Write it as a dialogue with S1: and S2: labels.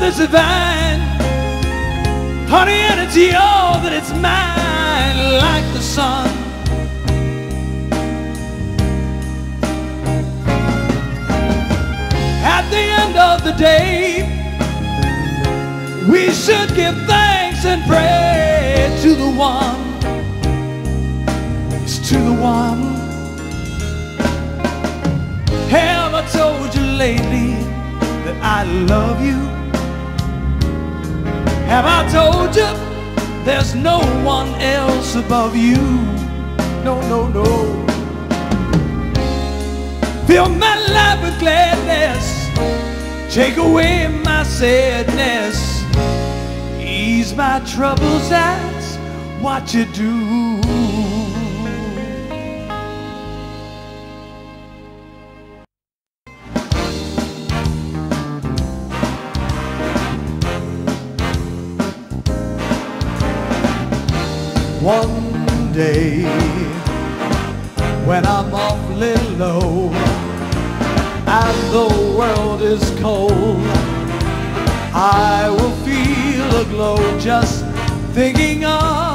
S1: is divine, honey, and it's yours and it's mine like the sun. At the end of the day, we should give thanks and pray to the one. It's to the one. Have I told you lately that I love you? Have I told you there's no one else above you? No, no, no. Fill my life with gladness, take away my sadness, ease my troubles, that's what you do. One day, when I'm awfully low and the world is cold, I will feel a glow just thinking of